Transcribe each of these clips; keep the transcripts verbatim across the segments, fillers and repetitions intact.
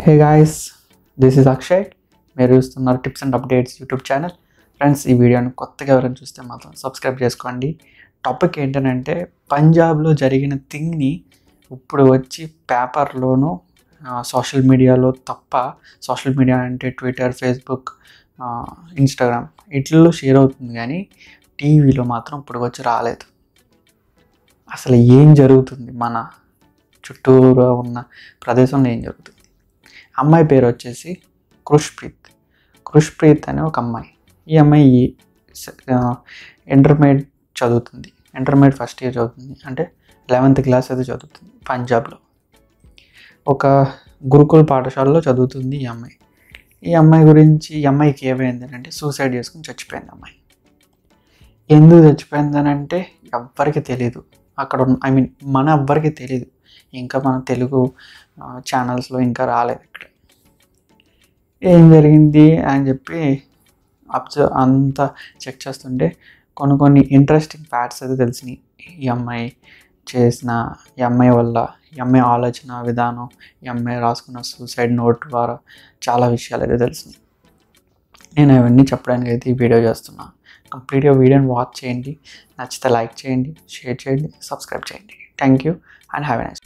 Hey guys, this is Akshay. మీరు చూస్తున్నారు tips and updates YouTube channel. Friends, ఈ వీడియోని కొత్తగా ఎవరైనా చూస్తే మాత్రం సబ్స్క్రైబ్ చేసుకోండి. టాపిక్ ఏంటంటే పంజాబ్లో జరిగిన థింగ్ని ఇప్పుడు వచ్చి పేపర్లోనూ సోషల్ మీడియాలో తప్ప, సోషల్ మీడియా అంటే ట్విట్టర్, ఫేస్బుక్, ఇన్స్టాగ్రామ్ వీటిల్లో షేర్ అవుతుంది, కానీ టీవీలో మాత్రం ఇప్పుడు వచ్చి రాలేదు. అసలు ఏం జరుగుతుంది, మన చుట్టూరా ఉన్న ప్రదేశంలో ఏం జరుగుతుంది? అమ్మాయి పేరు వచ్చేసి ఖుష్ప్రీత్. ఖుష్ప్రీత్ అనే ఒక అమ్మాయి. ఈ అమ్మాయి ఇంటర్మీడియట్ చదువుతుంది. ఇంటర్మీడియట్ ఫస్ట్ ఇయర్ చదువుతుంది, అంటే లెవెన్త్ క్లాస్ అయితే చదువుతుంది. పంజాబ్లో ఒక గురుకుల్ పాఠశాలలో చదువుతుంది ఈ అమ్మాయి. ఈ అమ్మాయి గురించి, ఈ అమ్మాయికి ఏమైంది అంటే సూసైడ్ చేసుకుని చచ్చిపోయింది. అమ్మాయి ఎందుకు చచ్చిపోయిందని అంటే ఎవ్వరికి తెలియదు. అక్కడ ఐ మీన్ మన ఎవ్వరికి తెలియదు. ఇంకా మన తెలుగు ఛానల్స్లో ఇంకా రాలేదు. ఇక్కడ ఏం జరిగింది అని చెప్పి అబ్జర్వ్ అంతా చెక్ చేస్తుంటే కొన్ని కొన్ని ఇంట్రెస్టింగ్ ఫ్యాక్ట్స్ అయితే తెలిసినాయి. ఈ అమ్మాయి చేసిన, ఈ అమ్మాయి వల్ల, ఈ అమ్మాయి ఆలోచన విధానం, ఈ అమ్మాయి రాసుకున్న సూసైడ్ నోట్ ద్వారా చాలా విషయాలు అయితే తెలిసినాయి. నేను అవన్నీ చెప్పడానికి అయితే ఈ వీడియో చేస్తున్నాను. కంప్లీట్గా వీడియోని వాచ్ చేయండి. నచ్చితే లైక్ చేయండి, షేర్ చేయండి, సబ్స్క్రైబ్ చేయండి. Thank you and have a nice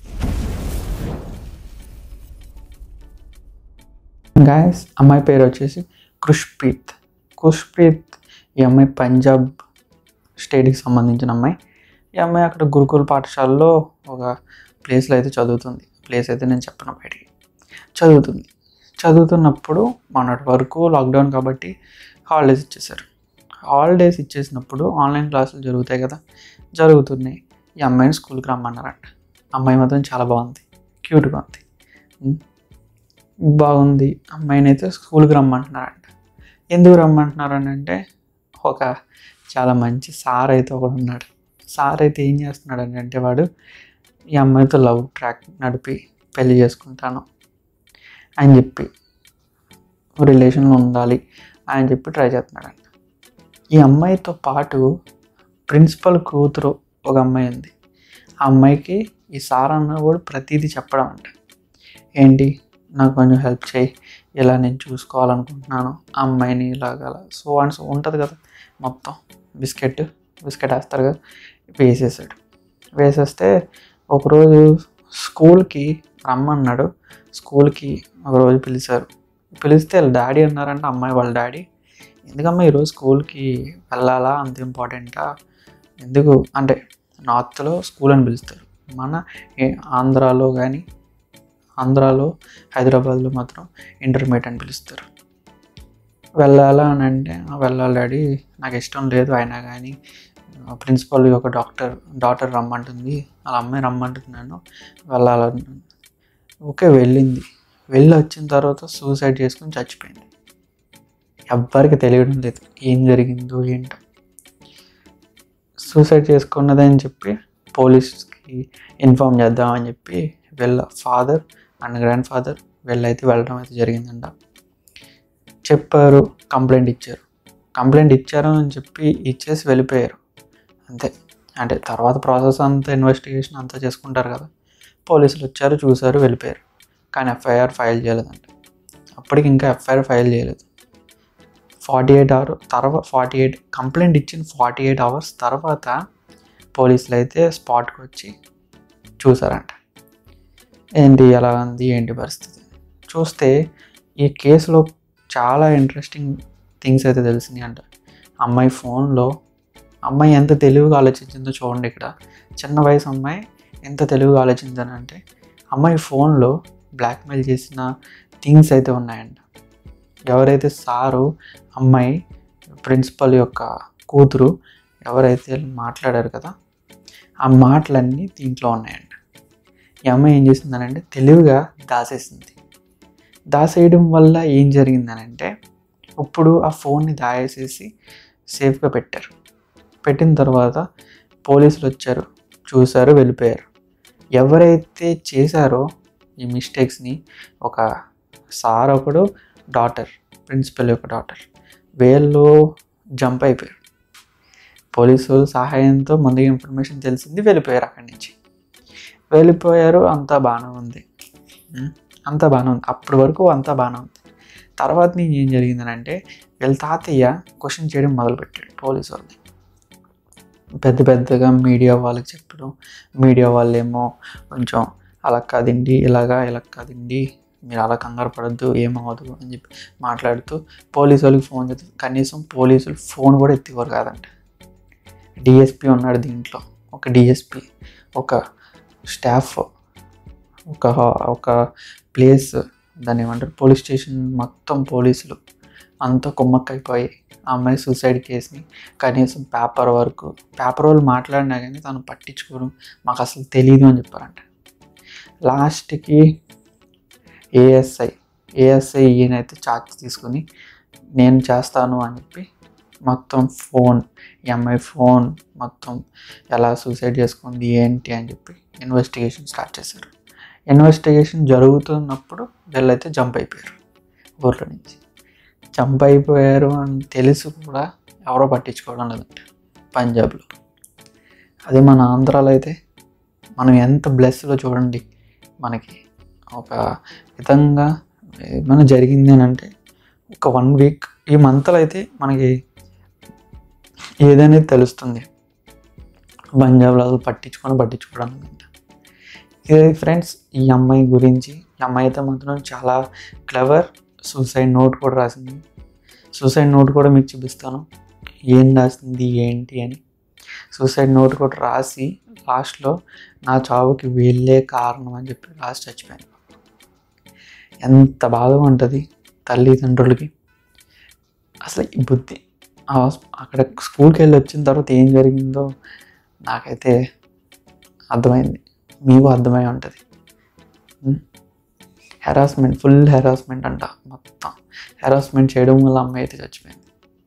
guys. అమ్మాయి పేరు వచ్చేసి ఖుష్ప్రీత్. ఖుష్ప్రీత్ ఈ అమ్మాయి పంజాబ్ స్టేట్కి సంబంధించిన అమ్మాయి. ఈ అమ్మాయి అక్కడ గురుకుల పాఠశాలలో ఒక ప్లేస్లో అయితే చదువుతుంది. ప్లేస్ అయితే నేను చెప్పను, బయటికి చదువుతుంది. చదువుతున్నప్పుడు మొన్నటి వరకు లాక్డౌన్ కాబట్టి హాలిడేస్ ఇచ్చేసారు. హాలిడేస్ ఇచ్చేసినప్పుడు ఆన్లైన్ క్లాసులు జరుగుతాయి కదా, జరుగుతున్నాయి. ఈ అమ్మాయిని స్కూల్కి రమ్మన్నారంట. అమ్మాయి మాత్రం చాలా బాగుంది, క్యూట్గా ఉంది, బాగుంది. అమ్మాయిని అయితే స్కూల్కి రమ్మంటున్నారంట. ఎందుకు రమ్మంటున్నారని అంటే ఒక చాలా మంచి సార్ అయితే ఒకడు ఉన్నాడు. సార్ అయితే ఏం చేస్తున్నాడు అని అంటే వాడు ఈ అమ్మాయితో లవ్ ట్రాక్ నడిపి పెళ్లి చేసుకుంటాను అని చెప్పి, రిలేషన్లో ఉండాలి అని చెప్పి ట్రై చేస్తున్నాడంట. ఈ అమ్మాయితో పాటు ప్రిన్సిపల్ కూతురు ఒక అమ్మాయి ఉంది. ఆ అమ్మాయికి ఈ సార్ అన్న కూడా ప్రతిదీ చెప్పడం అంట. ఏంటి, నాకు కొంచెం హెల్ప్ చేయి, ఇలా నేను చూసుకోవాలనుకుంటున్నాను ఆ అమ్మాయిని, ఇలాగ సో అండ్ సో ఉంటుంది కదా. మొత్తం బిస్కెట్ బిస్కెట్ వేస్తారు కదా, వేసేసాడు. వేసేస్తే ఒకరోజు స్కూల్కి రమ్మన్నాడు. స్కూల్కి ఒకరోజు పిలిచారు. పిలిస్తే వాళ్ళ డాడీ అన్నారంటే, అమ్మాయి వాళ్ళ డాడీ, ఎందుకమ్మా ఈరోజు స్కూల్కి వెళ్ళాలా, అంత ఇంపార్టెంటా, ఎందుకు అంటే నార్త్లో స్కూల్ అని పిలుస్తారు. మన ఆంధ్రాలో కానీ, ఆంధ్రాలో హైదరాబాద్లో మాత్రం ఇంటర్మీడియట్ అని పిలుస్తారు. వెళ్ళాలా అని అంటే, వెళ్ళాలి డాడీ, నాకు ఇష్టం లేదు, అయినా కానీ ప్రిన్సిపల్ ఒక డాక్టర్ డాటర్ రమ్మంటుంది, వాళ్ళ అమ్మాయి రమ్మంటున్నాను, వెళ్ళాలని. ఓకే, వెళ్ళింది. వెళ్ళి వచ్చిన తర్వాత సూసైడ్ చేసుకుని చచ్చిపోయింది. ఎవ్వరికి తెలియడం లేదు ఏం జరిగిందో ఏంటో. సూసైడ్ చేసుకున్నదని చెప్పి పోలీస్కి ఇన్ఫామ్ చేద్దామని చెప్పి వెళ్ళ ఫాదర్ అండ్ గ్రాండ్ ఫాదర్ వెళ్ళైతే వెళ్ళడం అయితే జరిగిందంట. చెప్పారు, కంప్లైంట్ ఇచ్చారు. కంప్లైంట్ ఇచ్చారు అని చెప్పి ఇచ్చేసి వెళ్ళిపోయారు అంతే. అంటే తర్వాత ప్రాసెస్ అంతా, ఇన్వెస్టిగేషన్ అంతా చేసుకుంటారు కదా. పోలీసులు వచ్చారు, చూసారు, వెళ్ళిపోయారు. కానీ ఎఫ్ఐఆర్ ఫైల్ చేయలేదంట. అప్పటికి ఇంకా ఎఫ్ఐఆర్ ఫైల్ చేయలేదు. ఫార్టీ ఎయిట్ అవర్ తర్వాత ఫార్టీ ఎయిట్ కంప్లైంట్ ఇచ్చిన ఫార్టీ ఎయిట్ అవర్స్ తర్వాత పోలీసులు అయితే స్పాట్కి వచ్చి చూసారంట. ఏంటి, ఎలా ఉంది, ఏంటి పరిస్థితి చూస్తే ఈ కేసులో చాలా ఇంట్రెస్టింగ్ థింగ్స్ అయితే తెలిసినాయి అంట. అమ్మాయి ఫోన్లో, అమ్మాయి ఎంత తెలివిగా ఆలోచించిందో చూడండి. ఇక్కడ చిన్న వయసు అమ్మాయి ఎంత తెలివిగా ఆలోచిందని అంటే, అమ్మాయి ఫోన్లో బ్లాక్మెయిల్ చేసిన థింగ్స్ అయితే ఉన్నాయంట. ఎవరైతే సారు అమ్మాయి ప్రిన్సిపల్ యొక్క కూతురు ఎవరైతే మాట్లాడారు కదా, ఆ మాటలన్నీ దీంట్లో ఉన్నాయంట. ఈ అమ్మాయి ఏం చేసిందనంటే తెలివిగా దాసేసింది. దాసేయడం వల్ల ఏం జరిగిందనంటే, ఇప్పుడు ఆ ఫోన్ని దాచేసి సేఫ్గా పెట్టారు. పెట్టిన తర్వాత పోలీసులు వచ్చారు, చూసారు, వెళ్ళిపోయారు. ఎవరైతే చేశారో ఈ మిస్టేక్స్ని, ఒక సార్ ఒకడు, డాటర్, ప్రిన్సిపల్ యొక్క డాటర్, వీళ్ళు జంప్ అయిపోయారు. పోలీసుల సహాయంతో ముందుగా ఇన్ఫర్మేషన్ తెలిసింది, వెళ్ళిపోయారు. అక్కడి నుంచి వెళ్ళిపోయారు. అంతా బాగానే ఉంది. అంతా బాగానే ఉంది, అప్పటి వరకు అంతా బాగానే ఉంది. తర్వాత నేను ఏం జరిగిందని అంటే వీళ్ళ తాతయ్య క్వశ్చన్ చేయడం మొదలుపెట్టాడు పోలీసు వాళ్ళని. పెద్ద పెద్దగా మీడియా వాళ్ళకి చెప్పడం, మీడియా వాళ్ళేమో కొంచెం అలా కాదండి, ఇలాగా ఇలా కాదండి, మీరు అలా కంగారు పడద్దు, ఏమవ్వదు అని చెప్పి మాట్లాడుతూ పోలీసు వాళ్ళకి ఫోన్ చేస్తే కనీసం పోలీసులు ఫోన్ కూడా ఎత్తేవారు కాదంట. డిఎస్పీ ఉన్నాడు దీంట్లో, ఒక డిఎస్పీ, ఒక స్టాఫ్, ఒక ఒక ప్లేస్, దాన్ని ఏమంటారు పోలీస్ స్టేషన్ మొత్తం పోలీసులు అంతా కుమ్మక్కైపోయి ఆ అమ్మాయి సూసైడ్ కేసుని కనీసం పేపర్ వరకు పేపర్ వాళ్ళు మాట్లాడినా కానీ తను పట్టించుకోవడం మాకు అసలు తెలియదు అని చెప్పారంట. లాస్ట్కి ఏఎస్ఐ ఏఎస్ఐ ఈయనైతే ఛార్జ్ తీసుకుని నేను చేస్తాను అని చెప్పి మొత్తం ఫోన్, ఈ అమ్మాయి ఫోన్ మొత్తం ఎలా సూసైడ్ చేసుకుంది ఏంటి అని చెప్పి ఇన్వెస్టిగేషన్ స్టార్ట్ చేశారు. ఇన్వెస్టిగేషన్ జరుగుతున్నప్పుడు వీళ్ళైతే జంప్ అయిపోయారు, ఊర్లో నుంచి జంప్ అయిపోయారు అని తెలిసి కూడా ఎవరో పట్టించుకోవడం లేదంట పంజాబ్లో. అదే మన ఆంధ్రాలో అయితే మనం ఎంత బ్లెస్లో చూడండి, మనకి ఒక విధంగా ఏమైనా జరిగింది అని అంటే ఒక వన్ వీక్ ఈ మంత్లో అయితే మనకి ఏదైనా తెలుస్తుంది. పంజాబ్లో అసలు పట్టించుకొని పట్టించుకోవడం లేదంట. ఇది ఫ్రెండ్స్ ఈ అమ్మాయి గురించి. ఈ అమ్మాయి అయితే మాత్రం చాలా క్లవర్, సూసైడ్ నోట్ కూడా రాసింది. సూసైడ్ నోట్ కూడా మీకు చూపిస్తాను ఏం రాసింది ఏంటి అని. సూసైడ్ నోట్ కూడా రాసి లాస్ట్లో నా చావుకి వీళ్ళే కారణం అని చెప్పి లాస్ట్ చచ్చిపోయాను. ఎంత బాధగా ఉంటుంది తల్లిదండ్రులకి. అసలు ఈ బుద్ధి అక్కడ స్కూల్కి వెళ్ళి వచ్చిన తర్వాత ఏం జరిగిందో నాకైతే అర్థమైంది, మీకు అర్థమై ఉంటుంది. హెరాస్మెంట్, ఫుల్ హెరాస్మెంట్ అంట, మొత్తం హెరాస్మెంట్ చేయడం వల్ల అమ్మాయి అయితే చచ్చిపోయింది.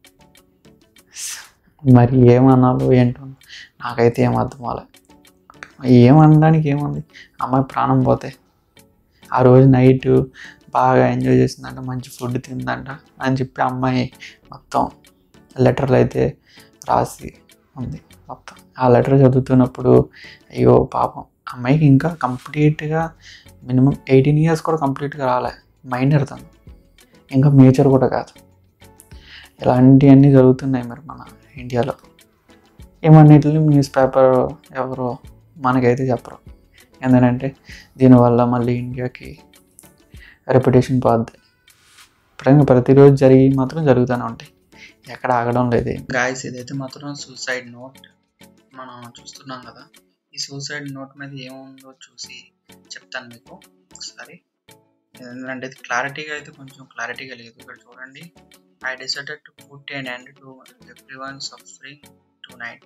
మరి ఏమన్నాలో ఏంటో నాకైతే ఏం అర్థం అవ్వలే. ఏమనడానికి ఏముంది, అమ్మాయి ప్రాణం పోతే. ఆ రోజు నైట్ బాగా ఎంజాయ్ చేసిందంట, మంచి ఫుడ్ తిందంట అని చెప్పి అమ్మాయి మొత్తం లెటర్లు అయితే రాసి ఉంది మొత్తం. ఆ లెటర్ చదువుతున్నప్పుడు అయ్యో పాపం అమ్మాయికి ఇంకా కంప్లీట్గా మినిమం ఎయిటీన్ ఇయర్స్ కూడా కంప్లీట్గా రాలే, మైనర్ తను, ఇంకా మేజర్ కూడా కాదు. ఇలాంటివన్నీ జరుగుతున్నాయి మరి మన ఇండియాలో. ఏమన్నిటిని న్యూస్ పేపర్ ఎవరో మనకైతే చెప్పరు, ఎందుకంటే దీనివల్ల మళ్ళీ ఇండియాకి రెప్యుటేషన్ పోద్ది. ఇప్పుడు ప్రతిరోజు జరిగి మాత్రం జరుగుతూనే ఉంటాయి, ఎక్కడ ఆగడం లేదు. గాయస్ ఇదైతే మాత్రం సూసైడ్ నోట్ మనం చూస్తున్నాం కదా. ఈ సూసైడ్ నోట్ మీద ఏముందో చూసి చెప్తాను మీకు ఒకసారి, ఎందుకంటే ఇది క్లారిటీగా అయితే కొంచెం క్లారిటీగా లేదు. ఇక్కడ చూడండి, I decided to put an end to everyone's suffering tonight.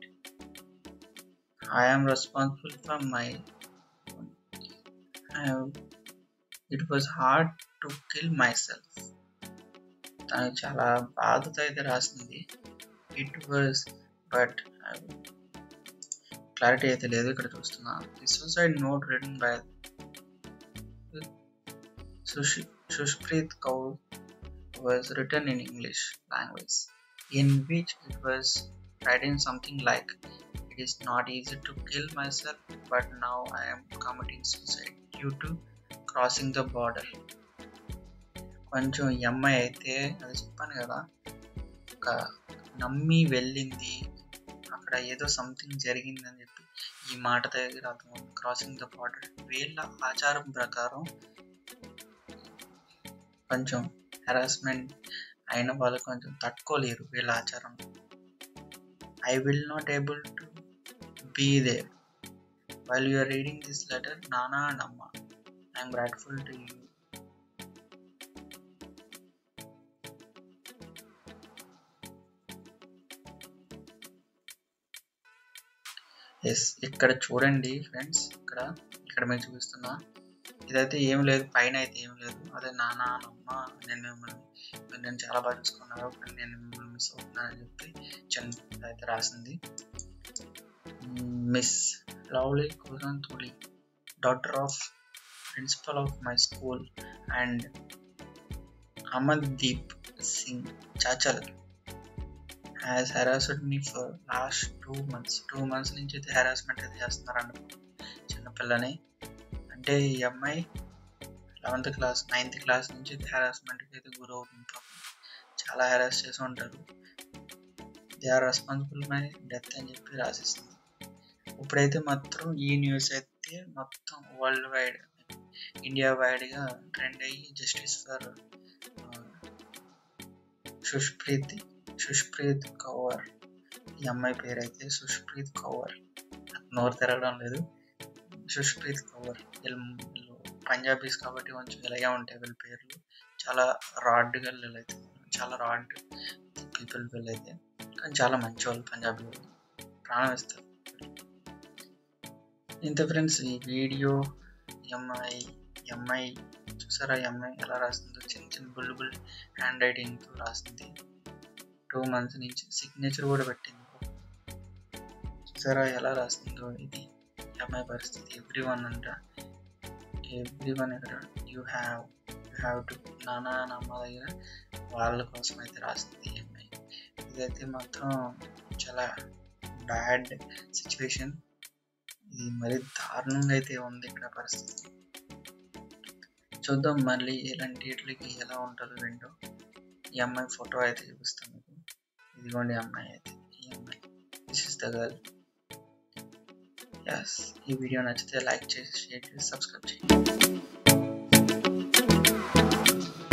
I am responsible for my uh, it was hard to kill myself. తను చాలా బాధతో అయితే రాసింది. ఇట్ వాజ్ బట్ క్లారిటీ అయితే లేదు ఇక్కడ చూస్తున్నా. The suicide note written by Khushpreet Kaur was written in English language, in which it was written something like, it is not easy to kill myself, but now I am committing suicide due to crossing the border. కొంచెం ఈ అమ్మాయి అయితే అది చెప్పాను కదా, ఒక నమ్మి వెళ్ళింది, అక్కడ ఏదో సంథింగ్ జరిగిందని చెప్పి ఈ మాట దగ్గర అర్థం. క్రాసింగ్ ద బార్డర్ వీళ్ళ ఆచారం ప్రకారం కొంచెం హెరాస్మెంట్ అయిన వాళ్ళు కొంచెం తట్టుకోలేరు వీళ్ళ ఆచారం. I will not able to be there while you are reading this letter nana and amma. I'm grateful to you. Yes ఇక్కడ చూడండి ఫ్రెండ్స్, ఇక్కడ ఇక్కడ మీరు చూపిస్తున్నా ఇదైతే ఏం లేదు, పైన అయితే ఏం లేదు. అదే నాన్న అమ్మ నేను మిమ్మల్ని నేను చాలా బాగా చూసుకున్నారు, నేను మిమ్మల్ని మిస్ అవుతున్నాను అని చెప్పి చిన్న అయితే రాసింది. Miss Lovely Kusan Tuli, daughter of principal of my school and Amardeep Singh Chachal has harassed me for last two months two months నుంచి అయితే హెరాస్మెంట్ అయితే చేస్తున్నారండి చిన్నపిల్లని. అంటే ఈ అమ్మాయి లెవెన్త్ క్లాస్ నైన్త్ క్లాస్ నుంచి హెరాస్మెంట్కి అయితే గురవుతుంది పాపం. చాలా హెరాస్ చేసి ఉంటారు. They are responsible my death అని చెప్పి రాసిస్తుంది. ఇప్పుడైతే మాత్రం ఈ న్యూస్ అయితే మొత్తం వరల్డ్ వైడ్, ఇండియా వైడ్గా ట్రెండ్ అయ్యి జస్టిస్ ఫర్ సుష్ప్రీత్ సుష్ప్రీత్ కౌర్, ఈ అమ్మాయి పేరు అయితే సుష్ప్రీత్ కౌర్, నోరు తిరగడం లేదు. సుష్ప్రీత్ కౌర్, వీళ్ళు పంజాబీస్ కాబట్టి కొంచెం ఇలాగే ఉంటాయి వీళ్ళ పేర్లు. చాలా రాడ్ గర్ల్ అయితే, చాలా రాడ్ పీపుల్ వీళ్ళైతే, కానీ చాలా మంచి వాళ్ళు పంజాబీ వాళ్ళు, ప్రాణం ఇస్తారు. ఇంత ఫ్రెండ్స్ ఈ వీడియో. ఎంఐ ఎంఐ చూసారా ఎంఐ ఎలా రాసిందో, చిన్న చిన్న బుల్ బుల్ హ్యాండ్ రైటింగ్తో రాసింది. టూ మంత్స్ నుంచి సిగ్నేచర్ కూడా పెట్టింది. చూసారా ఎలా రాసిందో. ఇది ఎంఐ పరిస్థితి. ఎవ్రీ వన్ అంట, ఎవ్రీ వన్ ఇక్కడ you have you have to, నానా నమ్మ దగ్గర వాళ్ళ కోసం అయితే రాసింది ఎంఐ. ఇదైతే మాత్రం చాలా బ్యాడ్ సిచ్యువేషన్. ఇది మరి దారుణంగా అయితే ఉంది ఇక్కడ పరిస్థితి. చూద్దాం మళ్ళీ ఇలాంటి వీటికి ఎలా ఉంటుందో విండో. ఈ అమ్మాయి ఫోటో అయితే చూపిస్తాను మీకు. ఇదిగోండి అమ్మాయి అయితే, ఈ అమ్మాయి, this is the girl. Yes, ఈ వీడియో నచ్చితే లైక్ చేసి, షేర్ చేసి, సబ్స్క్రైబ్ చేయండి.